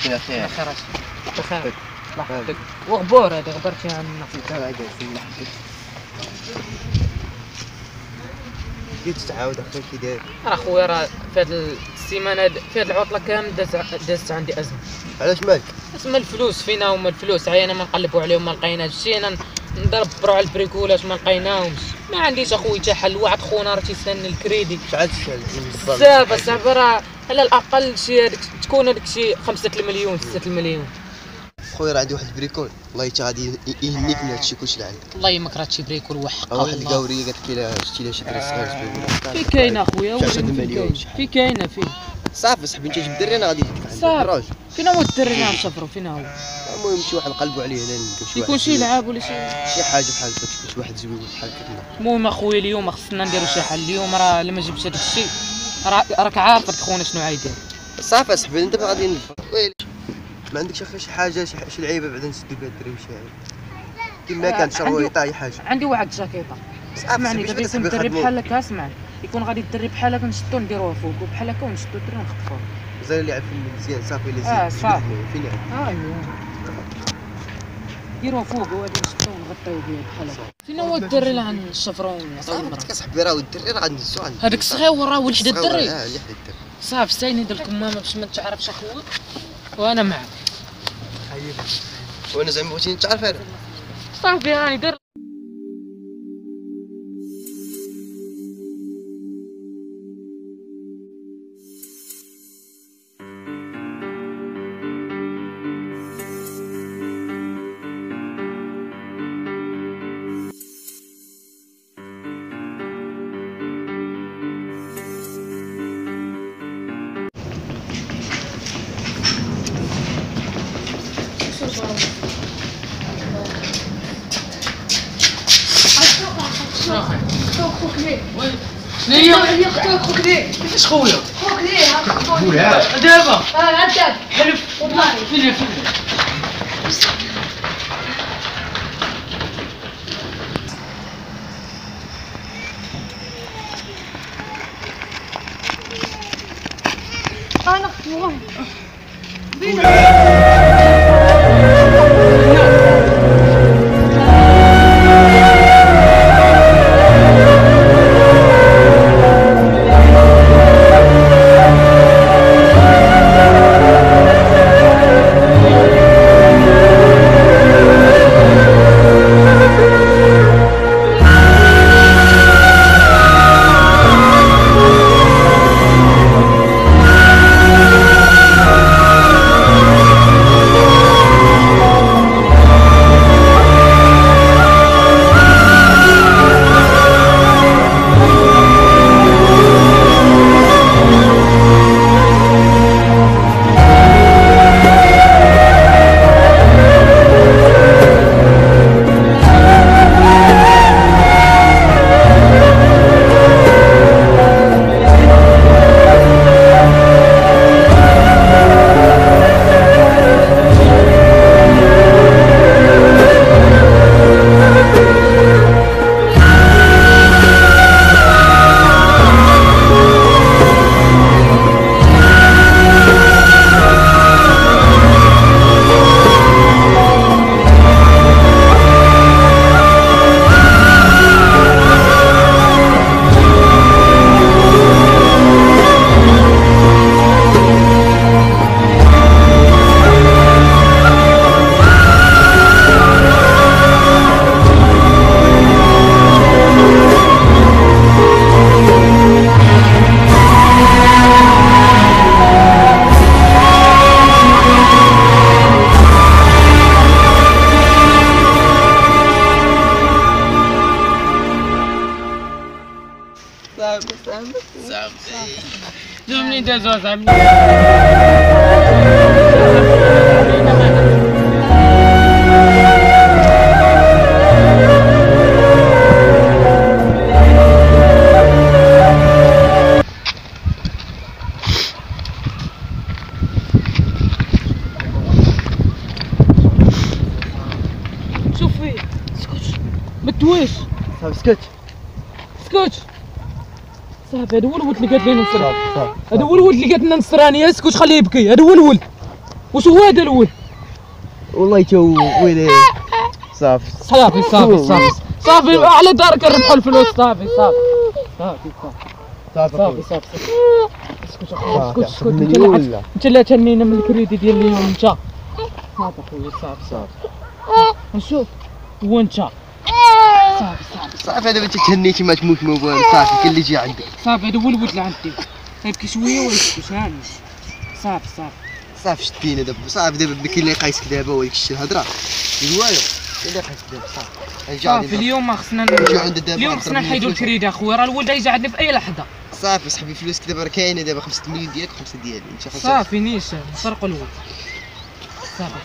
فينا خير بخير الله يحفظك. وغبور هذه غبرتي عنا كي تتعاود اخي كي داير؟ راه خويا راه في هذه السيمانه في هذه العطله كامل دازت عندي ازمه. علاش مالك؟ اسمها الفلوس، فينا هما الفلوس؟ عينا ما نقلبوا عليهم ما لقيناش، مشينا ندبروا على البريكولات ما لقيناهمش، ما عنديش اخويا حتى حل. واحد خونا راه تيستنى الكريدي شحال تشحال بزاف اصاحبي، راه على الاقل شي تكون هذيك شي 5 المليون 6 المليون. خويا راه عندي واحد البريكول والله حتى غادي يهنيك من هادشي كلشي اللي عندك. الله يمك راه تشي بريكول وحق واحد القاوريه قالت لي لا شتي لا شي دري صغير في كاينه اخويا شي 10 مليون في كاينه فيه صافي صاحبي انت جبد الدري انا غادي نديك عند الدراج. فين هو الدري اللي غنسافروا؟ فين هو؟ المهم شي واحد نقلبوا عليه هنا نلقاو يكون شي لعاب ولا شي حاجه بحال هكا شي واحد زوين بحال هكا. المهم اخويا اليوم خصنا نديرو شي حل. اليوم راه الا ما جبتش هذاك الشيء راك عارف خونا شنو غايدير. صافي اصاحبي انت غادي ويلي ما عندكش اخي شي حاجه شي لعيبه بعدا نسدو بها الدري وشي حاجه كيما كان شرويطه اي حاجه. عندي واحد الجاكيطه اسمعني دابا يكون الدري بحال هكا. اسمعني يكون غادي الدري بحال هكا نشدو نديروه فوق وبحال هكا ونشدو الدري ونخطفوه. زين اللي عارف مزيان صافي اللي صافي فين ايوا ديروه فوق وغادي نشدو ونغطيو به بحال هكا. فين هو الدري اللي غنشفرو ونعطيو المرا؟ صاحبي راه الدري راه غندزو عند هذاك الصغيور راه ولد الدري. اللي حدا الدري صافي سايني دير الكمامه باش ما تعرفش اخويا وانا معك. وانا زعما بغيتيني تعرف انا صافي راني دير. خوك ليه؟ شنو هي اختك خوك ليه؟ كيفاش خويا؟ خوك ليه؟ ها دابا عندك حلف والله فين انا والله دومني دازو صاحبي. شوف فيه اسكت ما تدويش صافي سكت اسكت صاحبي. هذا هو الولد اللي قالت لي نصر. هذا هو الولد اللي قالت لنا نصراني. اسكت خليه يبكي. هذا هو الولد. واش هو هذا الولد؟ والله تو ويلي صافي على دارك نربحوا الفلوس. صافي اسكت انت لا تهنينا من الكريدي ديال اليوم انت. صافي خويا صافي نشوف هو انت. صافي دابا انت تهنيتي ما تموت ما والو. صافي كاين اللي يجي عندك. صافي هذا هو الولد اللي عندي. يبكي شويه ويسكت هاني. صافي شدينا دابا. صافي دابا كاين اللي يقيسك دابا وديك الشيء الهضره ديالو اللي يقيسك دابا. صافي اليوم ما خصنا اليوم خصنا نحيدوا الكريدي اخويا. راه الولد يجي عندنا في اي لحظه. صافي صاحبي فلوسك دابا راه كاينه دابا 5 مليون ديالك و5 ديالي انت خاصك. صافي نيشان نسرقوا الولد. صافي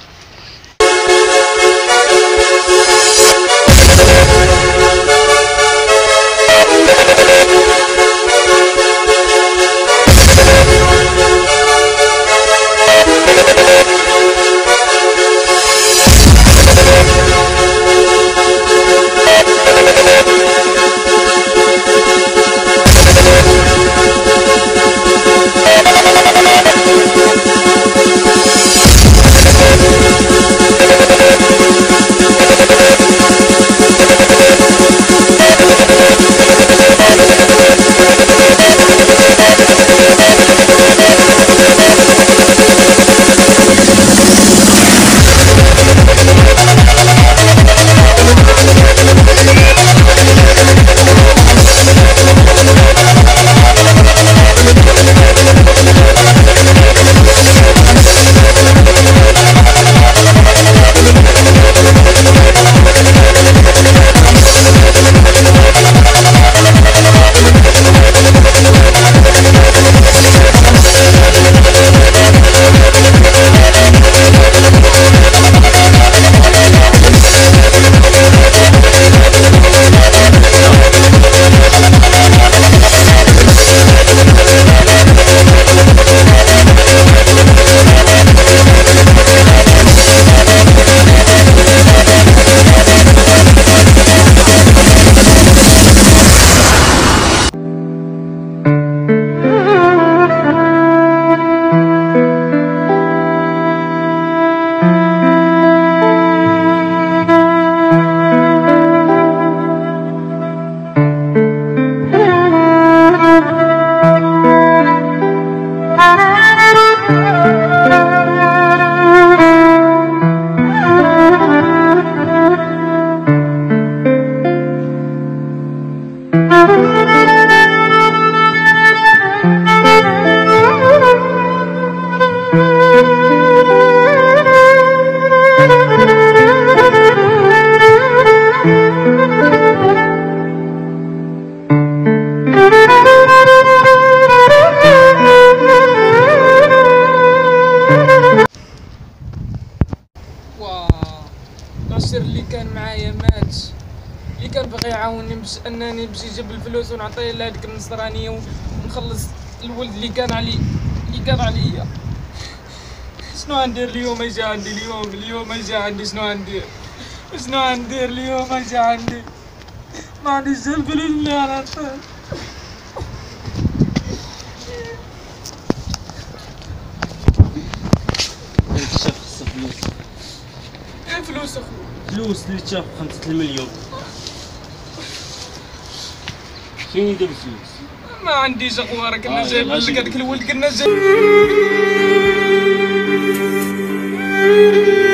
ناصر اللي كان معايا مات، اللي كان باغي يعاونني باش انني نمشي نجيب الفلوس ونعطيه لهاديك النصرانيه ونخلص الولد اللي كان عليا. شنو غندير اليوم؟ اجا عندي اليوم اجا عندي. شنو غندير اليوم؟ اجا عندي ما عنديش الفلوس اللي غنعطيه. الشاب خصو فلوس. ايه فلوس اخويا؟ فلوس اللي تشاف 5 المليون. فين يدير الفلوس؟ ما عنديش اخويا، راه كنا جايبين لك هذاك الولد كنا جايبين